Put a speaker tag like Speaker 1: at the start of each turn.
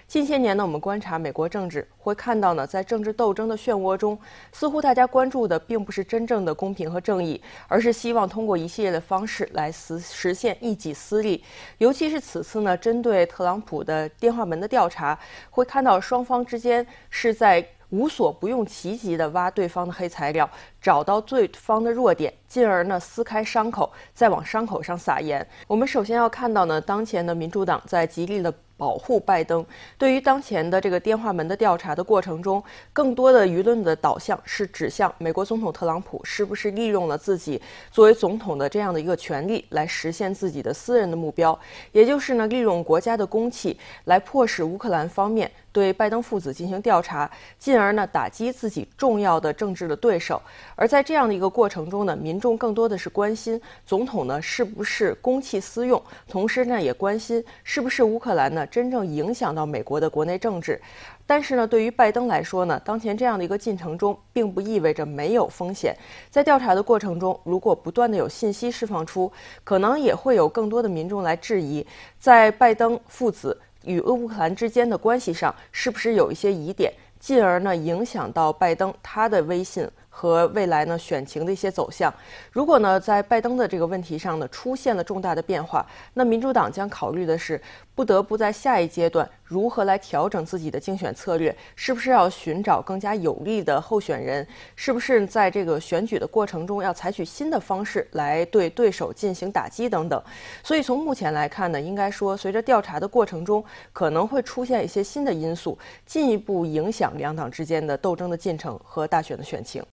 Speaker 1: 近些年呢，我们观察美国政治，会看到呢，在政治斗争的漩涡中，似乎大家关注的并不是真正的公平和正义，而是希望通过一系列的方式来实现一己私利。尤其是此次呢，针对特朗普的电话门的调查，会看到双方之间是在无所不用其极地挖对方的黑材料，找到对方的弱点，进而呢撕开伤口，再往伤口上撒盐。我们首先要看到呢，当前的民主党在极力的保护拜登。对于当前的这个电话门的调查的过程中，更多的舆论的导向是指向美国总统特朗普是不是利用了自己作为总统的这样的一个权利来实现自己的私人的目标，也就是呢利用国家的公器来迫使乌克兰方面对拜登父子进行调查，进而呢打击自己重要的政治的对手。而在这样的一个过程中呢，民众更多的是关心总统呢是不是公器私用，同时呢也关心是不是乌克兰呢真正影响到美国的国内政治。但是呢，对于拜登来说呢，当前这样的一个进程中，并不意味着没有风险。在调查的过程中，如果不断的有信息释放出，可能也会有更多的民众来质疑，在拜登父子与乌克兰之间的关系上，是不是有一些疑点，进而呢影响到拜登他的威信和未来呢选情的一些走向。如果呢在拜登的这个问题上呢出现了重大的变化，那民主党将考虑的是不得不在下一阶段如何来调整自己的竞选策略，是不是要寻找更加有利的候选人，是不是在这个选举的过程中要采取新的方式来对对手进行打击等等。所以从目前来看呢，应该说随着调查的过程中可能会出现一些新的因素，进一步影响两党之间的斗争的进程和大选的选情。